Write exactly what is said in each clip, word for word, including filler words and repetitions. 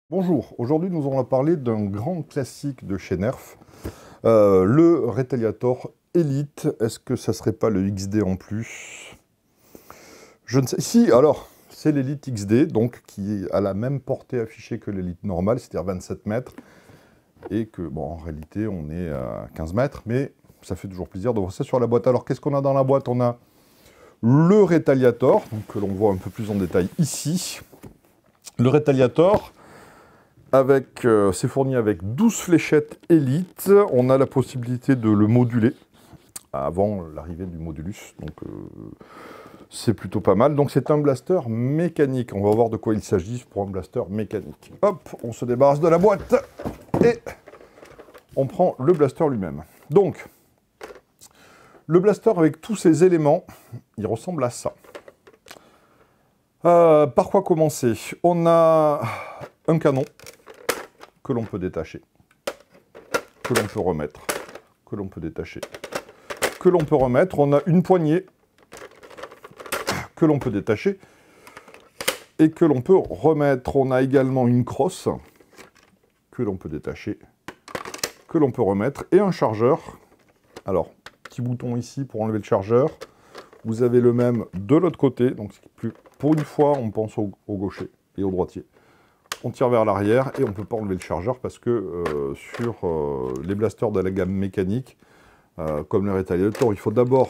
Bonjour, aujourd'hui nous allons parler d'un grand classique de chez Nerf, euh, le Retaliator Elite. Est-ce que ça serait pas le X D en plus? Je ne sais. Si, alors, c'est l'Elite X D, donc qui a la même portée affichée que l'Elite normale, c'est-à-dire vingt-sept mètres, et que, bon, en réalité, on est à quinze mètres, mais ça fait toujours plaisir de voir ça sur la boîte. Alors, qu'est-ce qu'on a dans la boîte? On a le Retaliator, donc, que l'on voit un peu plus en détail ici. Le Retaliator, avec, euh, c'est fourni avec douze fléchettes Elite. On a la possibilité de le moduler avant l'arrivée du modulus, donc euh, c'est plutôt pas mal. Donc c'est un blaster mécanique. On va voir de quoi il s'agit pour un blaster mécanique. Hop, on se débarrasse de la boîte et on prend le blaster lui-même. Donc, le blaster avec tous ses éléments, il ressemble à ça. Euh, par quoi commencer? On a un canon que l'on peut détacher, que l'on peut remettre, que l'on peut détacher, que l'on peut remettre. On a une poignée que l'on peut détacher et que l'on peut remettre. On a également une crosse que l'on peut détacher, que l'on peut remettre, et un chargeur. Alors, petit bouton ici pour enlever le chargeur. Vous avez le même de l'autre côté, donc plus, pour une fois, on pense au, au gaucher et au droitier. On tire vers l'arrière et on ne peut pas enlever le chargeur parce que euh, sur euh, les blasters de la gamme mécanique, euh, comme le Retaliator, il faut d'abord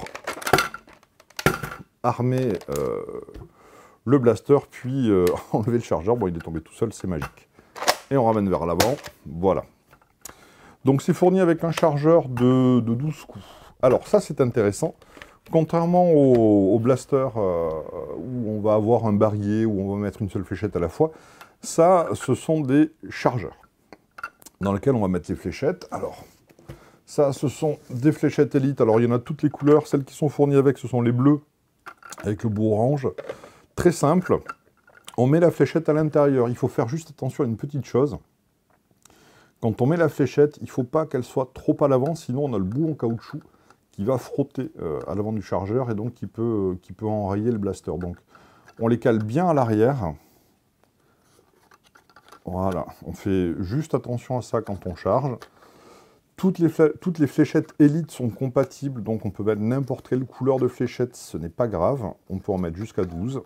armer euh, le blaster, puis euh, enlever le chargeur. Bon, il est tombé tout seul, c'est magique. Et on ramène vers l'avant, voilà. Donc c'est fourni avec un chargeur de, de douze coups. Alors ça, c'est intéressant. Contrairement au, au blaster euh, où on va avoir un barillet, où on va mettre une seule fléchette à la fois, ça, ce sont des chargeurs dans lesquels on va mettre les fléchettes. Alors, ça, ce sont des fléchettes Elite. Alors, il y en a toutes les couleurs. Celles qui sont fournies avec, ce sont les bleus avec le bout orange. Très simple. On met la fléchette à l'intérieur. Il faut faire juste attention à une petite chose. Quand on met la fléchette, il ne faut pas qu'elle soit trop à l'avant, sinon on a le bout en caoutchouc qui va frotter euh, à l'avant du chargeur et donc qui peut, euh, qui peut enrayer le blaster. Donc, on les cale bien à l'arrière. Voilà, on fait juste attention à ça quand on charge. Toutes les, toutes les fléchettes Elite sont compatibles, donc on peut mettre n'importe quelle couleur de fléchette, ce n'est pas grave. On peut en mettre jusqu'à douze.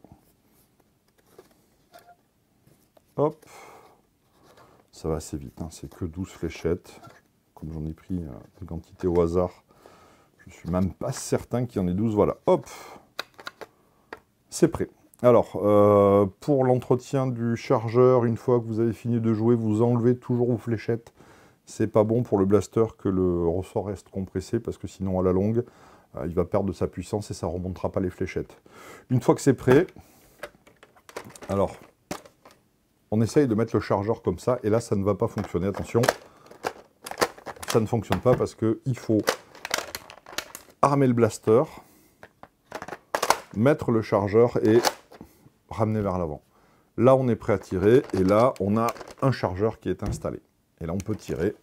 Hop. Ça va assez vite, hein. C'est que douze fléchettes. Comme j'en ai pris euh, une quantité au hasard, je suis même pas certain qu'il y en ait douze. Voilà, hop. C'est prêt. Alors, euh, pour l'entretien du chargeur, une fois que vous avez fini de jouer, vous enlevez toujours vos fléchettes. C'est pas bon pour le blaster que le ressort reste compressé, parce que sinon, à la longue, euh, il va perdre de sa puissance et ça ne remontera pas les fléchettes. Une fois que c'est prêt, alors, on essaye de mettre le chargeur comme ça, et là, ça ne va pas fonctionner. Attention, ça ne fonctionne pas parce qu'il faut armer le blaster, mettre le chargeur et ramener vers l'avant. Là, on est prêt à tirer, et là, on a un chargeur qui est installé. Et là, on peut tirer.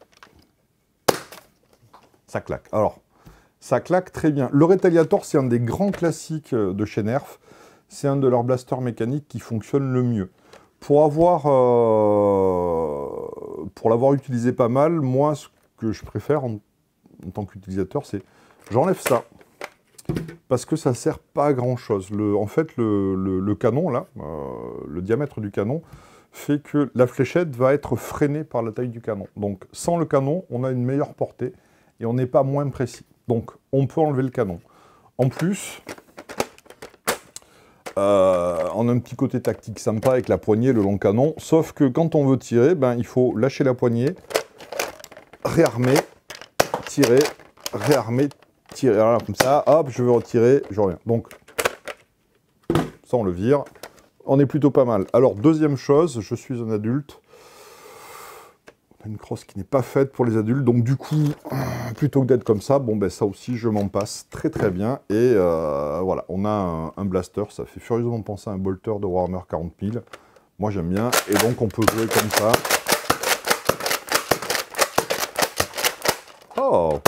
Ça claque. Alors, ça claque très bien. Le Retaliator, c'est un des grands classiques de chez Nerf. C'est un de leurs blasters mécaniques qui fonctionne le mieux. Pour avoir, euh, pour l'avoir utilisé pas mal, moi, ce que je préfère en, en tant qu'utilisateur, c'est j'enlève ça. Parce que ça ne sert pas à grand chose. Le, en fait, le, le, le canon, là, euh, le diamètre du canon, fait que la fléchette va être freinée par la taille du canon. Donc, sans le canon, on a une meilleure portée et on n'est pas moins précis. Donc, on peut enlever le canon. En plus, euh, on a un petit côté tactique sympa avec la poignée, le long canon. Sauf que quand on veut tirer, ben, il faut lâcher la poignée, réarmer, tirer, réarmer, tirer. Voilà, comme ça, hop, je veux retirer, je reviens. Donc, ça, on le vire. On est plutôt pas mal. Alors, deuxième chose, je suis un adulte. On a une crosse qui n'est pas faite pour les adultes. Donc, du coup, plutôt que d'être comme ça, bon, ben ça aussi, je m'en passe très très bien. Et euh, voilà, on a un, un blaster. Ça fait furieusement penser à un bolter de Warhammer quarante mille. Moi, j'aime bien. Et donc, on peut jouer comme ça. Oh!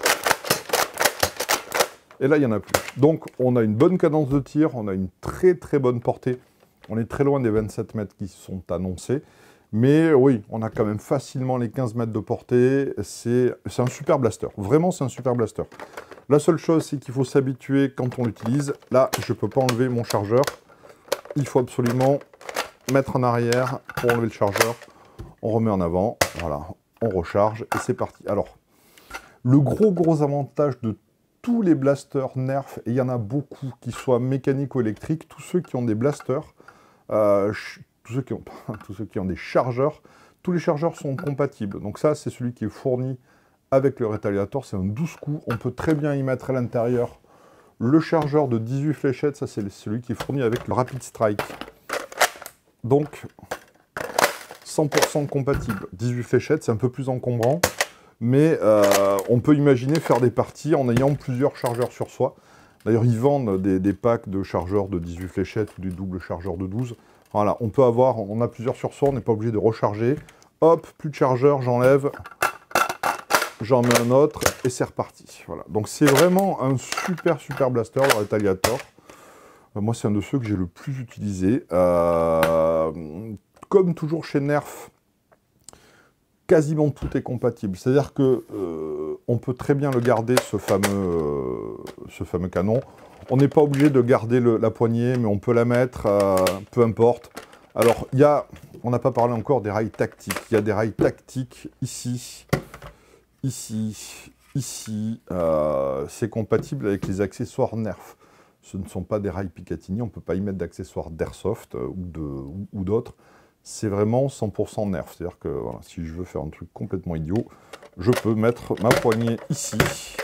Et là, il n'y en a plus. Donc, on a une bonne cadence de tir. On a une très très bonne portée. On est très loin des vingt-sept mètres qui sont annoncés. Mais oui, on a quand même facilement les quinze mètres de portée. C'est un super blaster. Vraiment, c'est un super blaster. La seule chose, c'est qu'il faut s'habituer quand on l'utilise. Là, je ne peux pas enlever mon chargeur. Il faut absolument mettre en arrière pour enlever le chargeur. On remet en avant. Voilà, on recharge et c'est parti. Alors, le gros, gros avantage de tous les blasters Nerf, et il y en a beaucoup, qu'ils soient mécaniques ou électriques, tous ceux qui ont des blasters, euh, tous, ceux qui ont, tous ceux qui ont des chargeurs, tous les chargeurs sont compatibles. Donc ça, c'est celui qui est fourni avec le Retaliator, c'est un douze coups. On peut très bien y mettre à l'intérieur le chargeur de dix-huit fléchettes, ça c'est celui qui est fourni avec le Rapid Strike. Donc, cent pour cent compatible. dix-huit fléchettes, c'est un peu plus encombrant. Mais euh, on peut imaginer faire des parties en ayant plusieurs chargeurs sur soi. D'ailleurs, ils vendent des, des packs de chargeurs de dix-huit fléchettes ou des doubles chargeurs de douze. Voilà, on peut avoir, on a plusieurs sur soi, on n'est pas obligé de recharger. Hop, plus de chargeur, j'enlève, j'en mets un autre et c'est reparti. Voilà. Donc c'est vraiment un super, super blaster, le Retaliator. Euh, moi, c'est un de ceux que j'ai le plus utilisé. Euh, comme toujours chez Nerf, quasiment tout est compatible. C'est-à-dire que euh, on peut très bien le garder, ce fameux, euh, ce fameux canon. On n'est pas obligé de garder le, la poignée, mais on peut la mettre, euh, peu importe. Alors, il y a, on n'a pas parlé encore des rails tactiques. Il y a des rails tactiques ici, ici, ici. Euh, c'est compatible avec les accessoires Nerf. Ce ne sont pas des rails Picatinny, on ne peut pas y mettre d'accessoires d'Airsoft euh, ou d'autres. C'est vraiment cent pour cent Nerf. C'est-à-dire que voilà, si je veux faire un truc complètement idiot, je peux mettre ma poignée ici.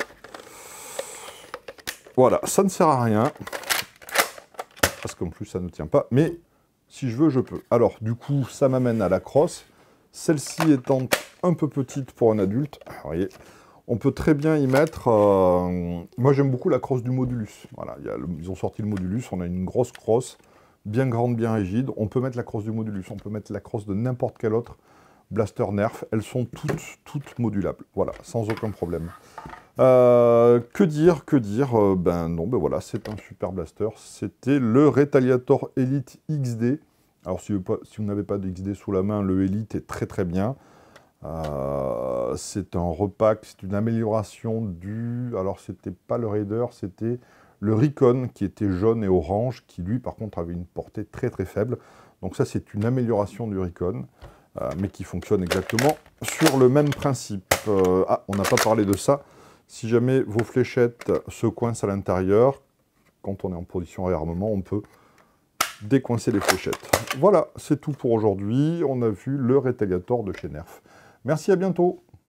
Voilà, ça ne sert à rien. Parce qu'en plus, ça ne tient pas. Mais si je veux, je peux. Alors, du coup, ça m'amène à la crosse. Celle-ci étant un peu petite pour un adulte, vous voyez, on peut très bien y mettre... Euh, moi, j'aime beaucoup la crosse du Modulus. Voilà, il y a le, ils ont sorti le Modulus. On a une grosse crosse, bien grande, bien rigide. On peut mettre la crosse du Modulus. On peut mettre la crosse de n'importe quel autre blaster Nerf. Elles sont toutes, toutes modulables. Voilà, sans aucun problème. Euh, que dire, que dire euh, Ben non, ben voilà, c'est un super blaster. C'était le Retaliator Elite X D. Alors, si vous, si vous n'avez pas de X D sous la main, le Elite est très très bien. Euh, c'est un repack, c'est une amélioration du... Alors, c'était pas le Raider, c'était le Recon qui était jaune et orange, qui lui, par contre, avait une portée très très faible. Donc ça, c'est une amélioration du Recon, euh, mais qui fonctionne exactement sur le même principe. Euh, ah, on n'a pas parlé de ça. Si jamais vos fléchettes se coincent à l'intérieur, quand on est en position réarmement, on peut décoincer les fléchettes. Voilà, c'est tout pour aujourd'hui. On a vu le Retaliator de chez Nerf. Merci, à bientôt.